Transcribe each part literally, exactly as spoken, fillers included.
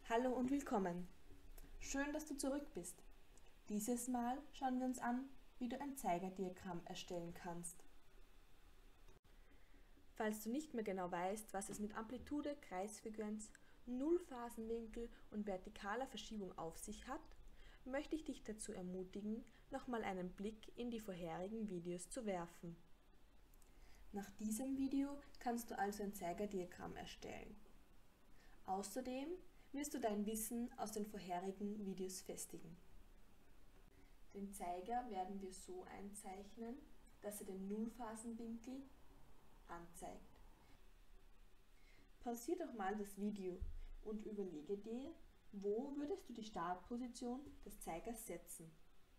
Hallo und willkommen. Schön, dass du zurück bist. Dieses Mal schauen wir uns an, wie du ein Zeigerdiagramm erstellen kannst. Falls du nicht mehr genau weißt, was es mit Amplitude, Kreisfrequenz, Nullphasenwinkel und vertikaler Verschiebung auf sich hat, möchte ich dich dazu ermutigen, nochmal einen Blick in die vorherigen Videos zu werfen. Nach diesem Video kannst du also ein Zeigerdiagramm erstellen. Außerdem wirst du dein Wissen aus den vorherigen Videos festigen. Den Zeiger werden wir so einzeichnen, dass er den Nullphasenwinkel anzeigt. Pausier doch mal das Video und überlege dir, wo würdest du die Startposition des Zeigers setzen.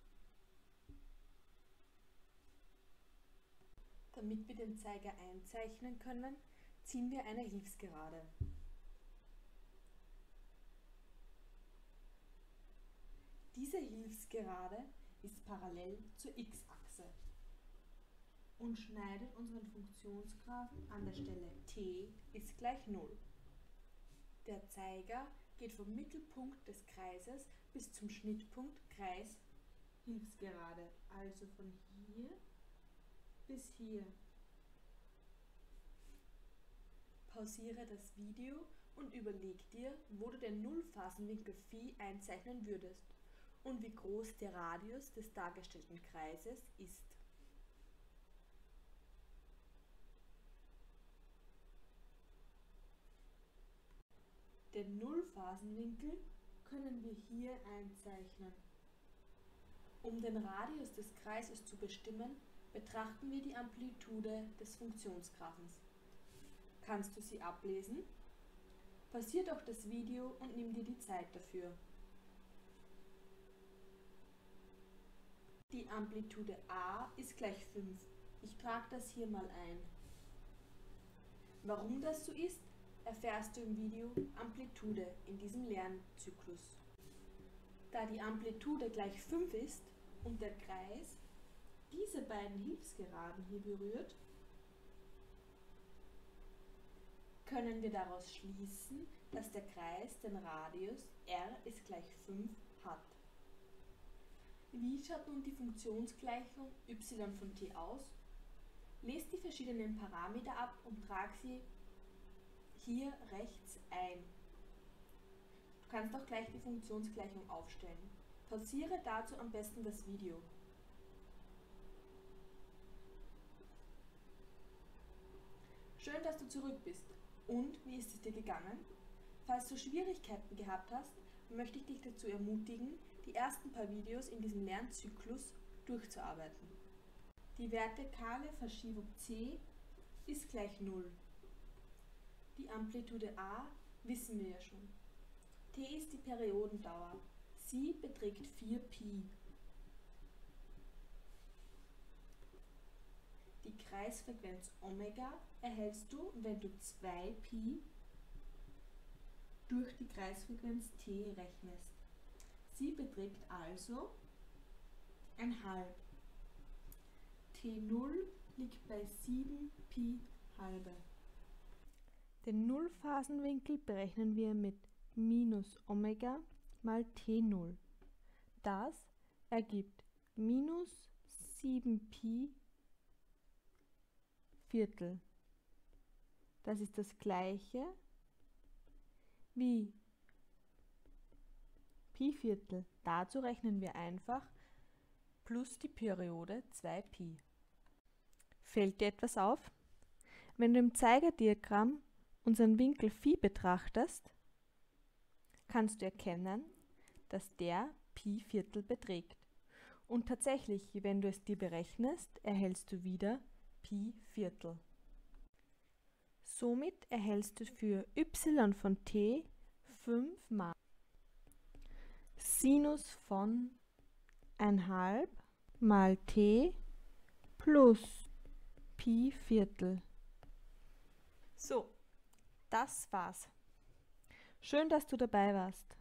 Damit wir den Zeiger einzeichnen können, ziehen wir eine Hilfsgerade. Diese Hilfsgerade ist parallel zur x-Achse und schneidet unseren Funktionsgraphen an der Stelle t ist gleich null. Der Zeiger geht vom Mittelpunkt des Kreises bis zum Schnittpunkt Kreis Hilfsgerade, also von hier bis hier. Pausiere das Video und überleg dir, wo du den Nullphasenwinkel Phi einzeichnen würdest und wie groß der Radius des dargestellten Kreises ist. Den Nullphasenwinkel können wir hier einzeichnen. Um den Radius des Kreises zu bestimmen, betrachten wir die Amplitude des Funktionsgraphens. Kannst du sie ablesen? Pausier doch das Video und nimm dir die Zeit dafür. Die Amplitude a ist gleich fünf. Ich trage das hier mal ein. Warum das so ist, erfährst du im Video Amplitude in diesem Lernzyklus. Da die Amplitude gleich fünf ist und der Kreis diese beiden Hilfsgeraden hier berührt, können wir daraus schließen, dass der Kreis den Radius r ist gleich fünf hat. Wie schaut nun die Funktionsgleichung y von t aus? Lest die verschiedenen Parameter ab und trag sie hier rechts ein. Du kannst auch gleich die Funktionsgleichung aufstellen. Pausiere dazu am besten das Video. Schön, dass du zurück bist. Und wie ist es dir gegangen? Falls du Schwierigkeiten gehabt hast, möchte ich dich dazu ermutigen, die ersten paar Videos in diesem Lernzyklus durchzuarbeiten. Die vertikale Verschiebung c ist gleich null. Die Amplitude a wissen wir ja schon. T ist die Periodendauer. Sie beträgt vier Pi. Die Kreisfrequenz Omega erhältst du, wenn du zwei Pi durch die Kreisfrequenz t rechnest. Sie beträgt also ein halb. T null liegt bei sieben Pi halbe. Den Nullphasenwinkel berechnen wir mit minus Omega mal T null. Das ergibt minus sieben Pi Viertel. Das ist das gleiche wie Pi Viertel. Dazu rechnen wir einfach plus die Periode zwei Pi. Fällt dir etwas auf? Wenn du im Zeigerdiagramm unseren Winkel Phi betrachtest, kannst du erkennen, dass der Pi Viertel beträgt. Und tatsächlich, wenn du es dir berechnest, erhältst du wieder Pi Viertel. Somit erhältst du für y von t fünf mal Sinus von eins halb mal t plus Pi Viertel. So, das war's. Schön, dass du dabei warst.